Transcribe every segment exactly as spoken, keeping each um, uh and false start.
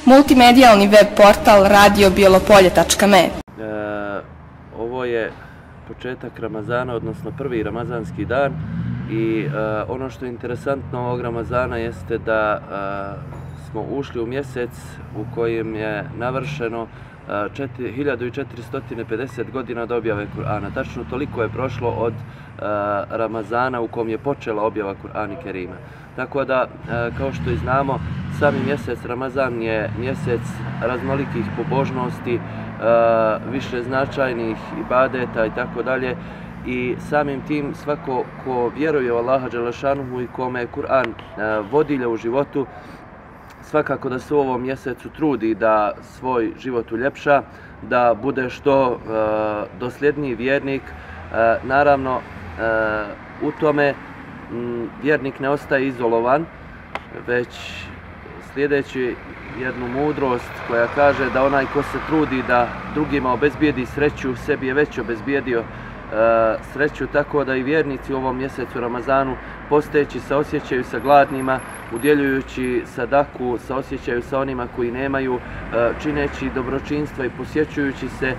multimedijalni web portal radio bijelopolje tačka me. E, ovo je početak Ramazana, odnosno prvi ramazanski dan i e, ono što je interesantno ovog Ramazana jeste da e, smo ušli u mjesec u kojem je navršeno hiljadu četiristo pedeset godina od objave Kur'ana. Tačno toliko je prošlo od uh, Ramazana u kom je počela objava Kur'ana Kerima. Tako da, uh, kao što i znamo, sami mjesec Ramazan je mjesec raznolikih pobožnosti, uh, više značajnih ibadeta i tako dalje. I samim tim svako ko vjeruje u Allaha dželešanuhu i kome je Kur'an uh, vodilja u životu, svakako da se u ovom mjesecu trudi da svoj život uljepša, da bude što e, dosljedniji vjernik. E, naravno, e, u tome m, vjernik ne ostaje izolovan, već slijedeći jednu mudrost koja kaže da onaj ko se trudi da drugima obezbijedi sreću, sebi je već obezbijedio e, sreću, tako da i vjernici u ovom mjesecu Ramazanu posteći se osjećaju sa gladnima, udjeljujući sadaku, se osjećaju sa onima koji nemaju, čineći dobročinstva i posjećujući se,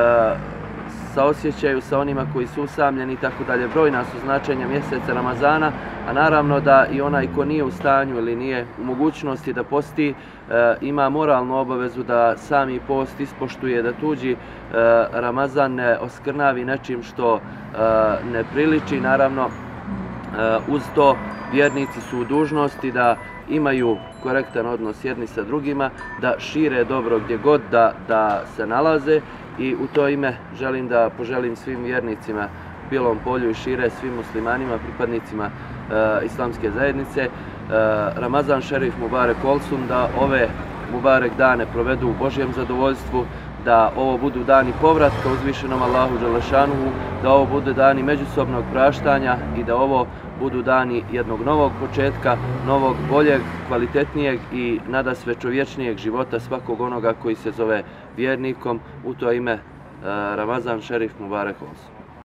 sa osjećaju sa onima koji su usamljeni i tako dalje. Brojna su značenja mjeseca Ramazana, a naravno da i onaj ko nije u stanju ili nije u mogućnosti da posti, ima moralnu obavezu da sami post ispoštuje, da tuđi Ramazan ne oskrnavi nečim što ne priliči. Naravno, uz to vjernici su u dužnosti da imaju korektan odnos jedni sa drugima, da šire dobro gdje god da, da se nalaze i u to ime želim da poželim svim vjernicima u Bijelom Polju i šire svim muslimanima, pripadnicima e, islamske zajednice, e, Ramazan Šerif Mubarek Olsun, da ove Mubarek dane provedu u Božjem zadovoljstvu, da ovo budu dani povratka uzvišenom Allahu dželešanuhu, da ovo budu dani međusobnog praštanja i da ovo budu dani jednog novog početka, novog, boljeg, kvalitetnijeg i nadasve čovječnijeg života svakog onoga koji se zove vjernikom. U to ime Ramazan Šerif Mubarek Olsun.